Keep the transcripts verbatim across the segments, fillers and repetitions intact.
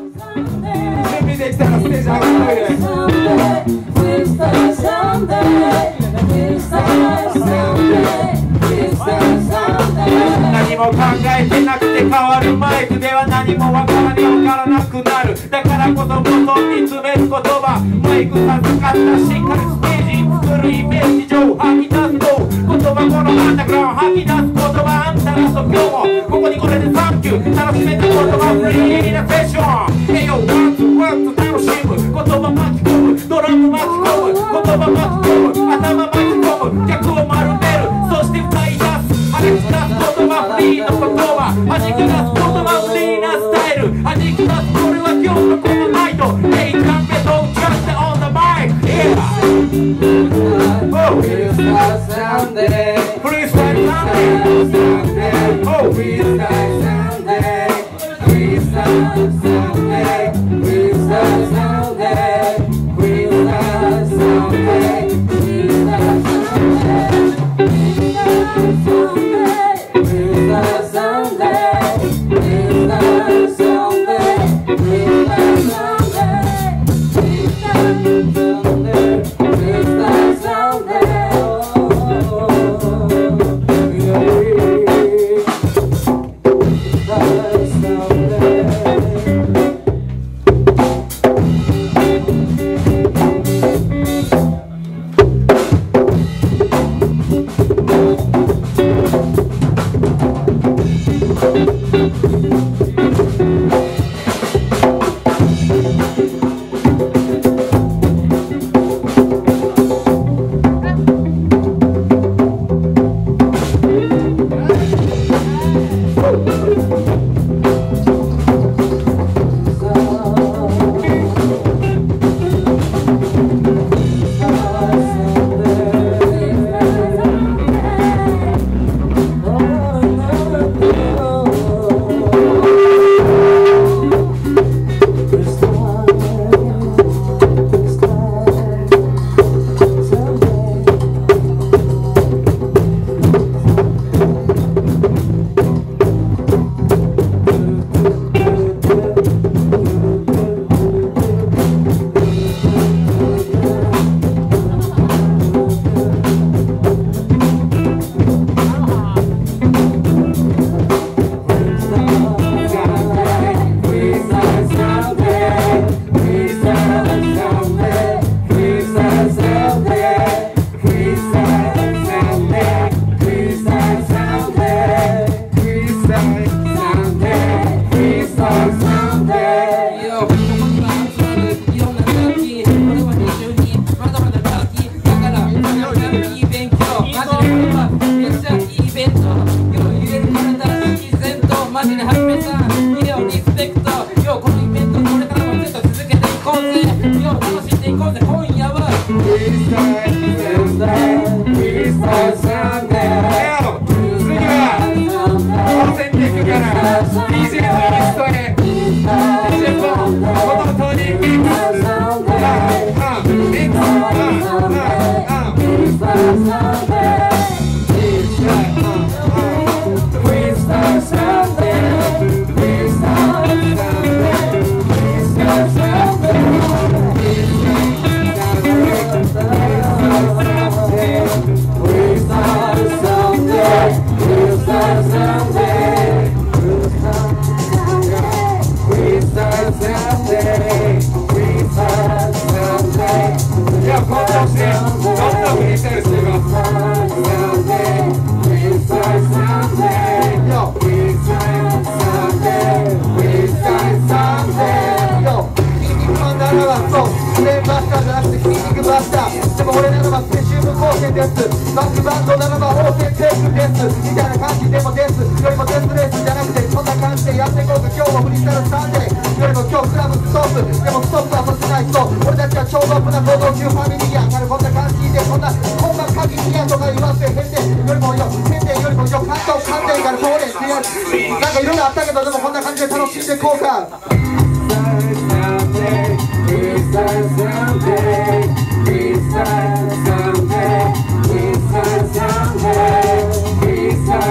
準備できたらステージ上がっておいで。何も考えてなくて変わるマイクでは何もわからにわからなくなる。だからこそもっと見つめる言葉、マイク授かったしっかりステージに作るイメージ上吐き出すと言葉、このアンダーグラウンド吐き出す言葉、あんたらと今日もここにこれでサンキュー楽しめた言葉、フリーなセッション。へよワンツーワンツー楽しむ言葉巻き込む、ドラム巻き込む言葉巻き込む、頭巻き込む、逆を丸める、そして歌い出す、跳ねつかす言葉、フリーの言葉、弾き出す言葉、フリーなスタイル、弾き出すこれは今日のこのナイト。Hey trumpet don't trust it on the mic, yeah. Oh, freestyle Sunday, freestyle Sunday, oh, freestyle Sunday, freestyle Sunday, freestyle Sunday, freestyle Sunday, freestyle Sunday, freestyle Sunday, freestyle Sunday, freestyle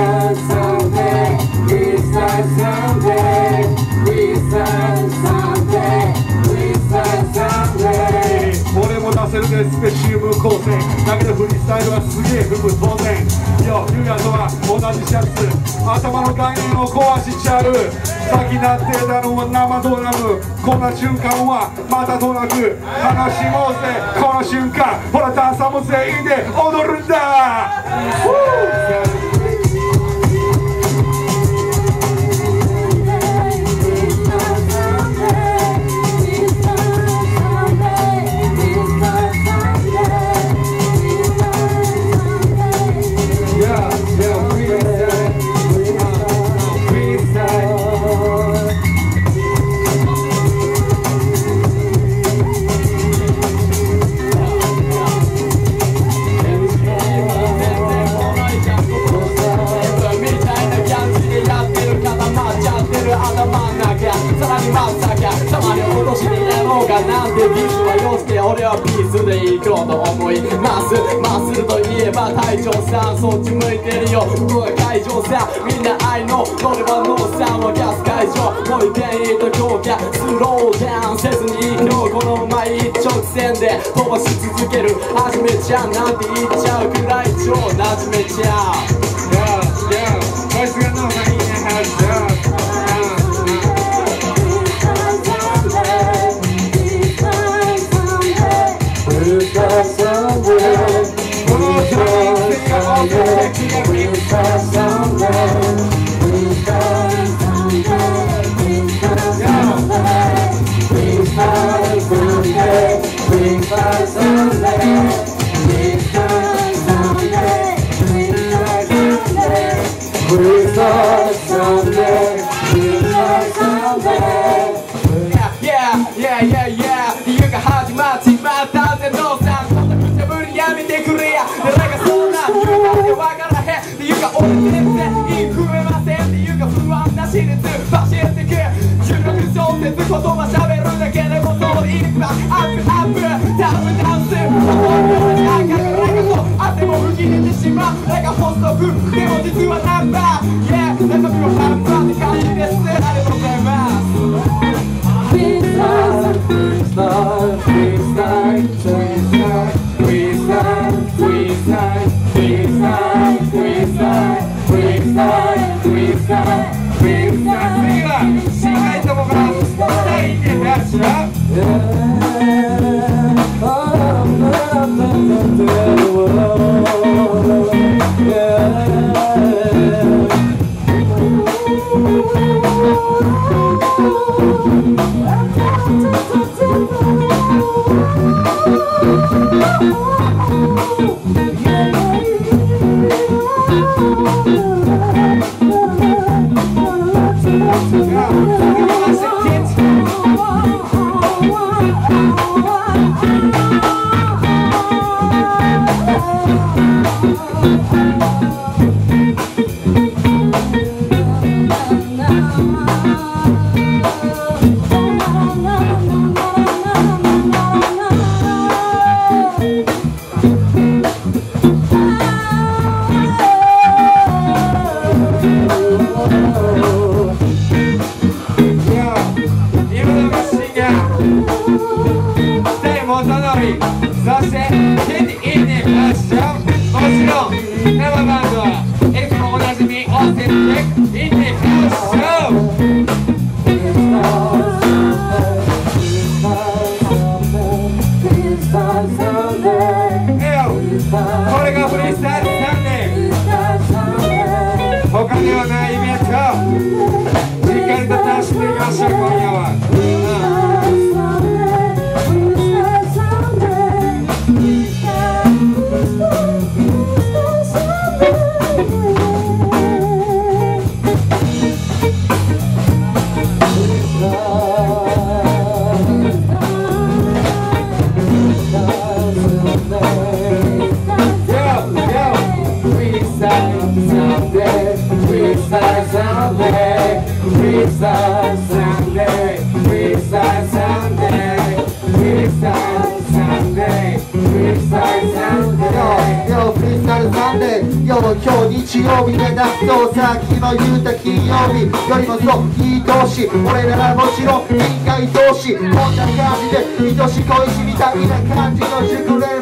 Sunday, Sunday, Sunday. でスペシウム光線だけどフリースタイルはすげえ踏む当然よユヤとは同じシャツ頭の概念を壊しちゃう先立ってたのは生ドラムこんな瞬間はまたとなく悲しもうぜこの瞬間ほらダンサーも全員で踊るんだなんでビーズは陽介俺はピースで行こうと思いますマッスルといえば隊長さんそっち向いてるよここが会場さみんな愛の乗ればノーさんはギャス会場もう一遍いいと強化スローダウンせずに今日このまま一直線で飛ばし続ける始めちゃうなんて言っちゃうくらい超なじめちゃう Yo, yo こいつがノーがいいねハウス Yeah, yeah, yeah, yeah 理由が始まっちまったぜノーさんこんなくちゃぶりやめてくれや誰がそんな理由なんてわからへん理由が俺全然言い踏めません理由が不安な私立走ってく中学小説言葉喋るだけでもそういいバックアップアップダウンダウンス思うように赤くなんかそうあっても吹き出てしまうなんか発足でも実はナンバー Yeah 中身はナンバーって感じですありがとうございます Freestyle, freestyle, freestyle, freestyle, freestyle, freestyle, freestyle, freestyle, freestyle, freestyle. 次はしんがいとこから下に行ってらっしゃい そして手にいいねファッションもちろん生バンドはいつもおなじみオーセンティックインディファッションこれがフリースタイルサンデー他ではないイベントしっかりと楽しんでいきましょう今夜は、 Freestyle Sunday, Freestyle Sunday, Freestyle Sunday, Freestyle Sunday. Yo, Freestyle Sunday, yo, 今日日曜日でなそうさ昨日言うた金曜日よりもそういい年し俺ならもちろんみんな愛おしいこんな感じで愛し恋しみたいな感じの熟練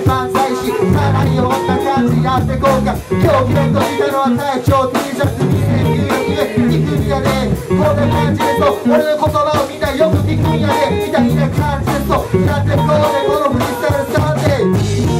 俺の言葉をみんなよく聞くんやでみたいな感じでそうやってこうでこのフリースタイルサンデー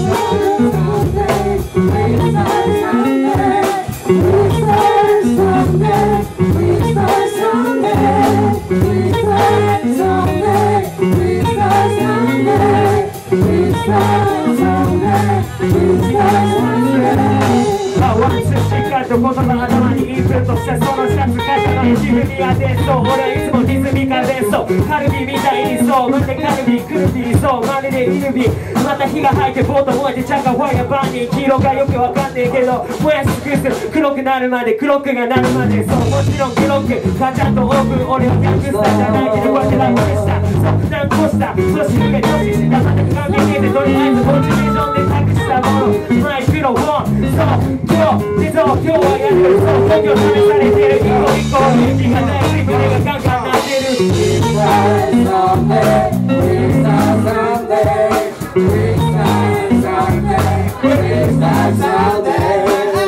ワンツーしっかりと言葉頭にインプットしてそのシャツ会社の一部に当てそう俺いつもリズミカル演奏カルビみたいにそうまるでカルビクルビそうまるでイルビまた火が入ってボート燃えてチャカファイヤーバーニー黄色がよくわかんねえけど燃やし尽くす黒くなるまでクロックが鳴るまでそうもちろんクロックガチャンとオープン俺は逆スターじゃないけどわけラップでしたそう難航した組織が女子したまた関係ねえでとりあえずモチベーションで託したものマイクロフォンそう今日実は今日はやるそう東京試されてる一個一個勇気がないし胸がガンガン鳴ってる Freestyle Sunday Freestyle Sunday Freestyle Sunday Freestyle Sunday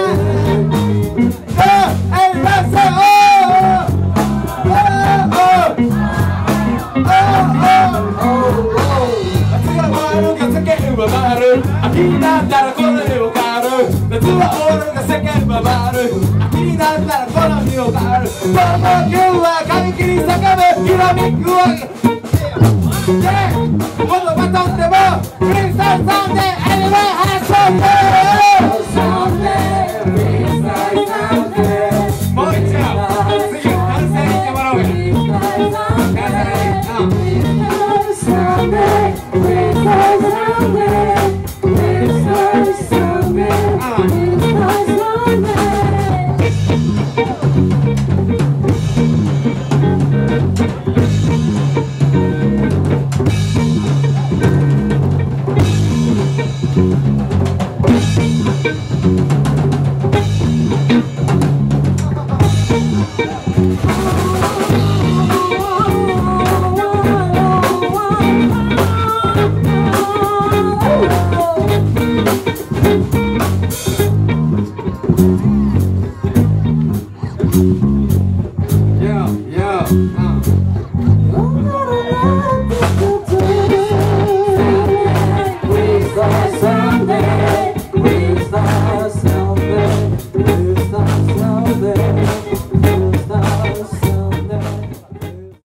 Oh! Hey, let's say oh! Oh! Oh! Oh! Oh! 夏が回るが世間は回る秋になったらこの世を変わる夏は俺が世間は回る秋になったらこの世を変わる東京は髪切り叫ぶピラミックをこのバトンでもフリースタイルサンデー Anyway 発想もう一度次男性に行ってもらおうよ Sunday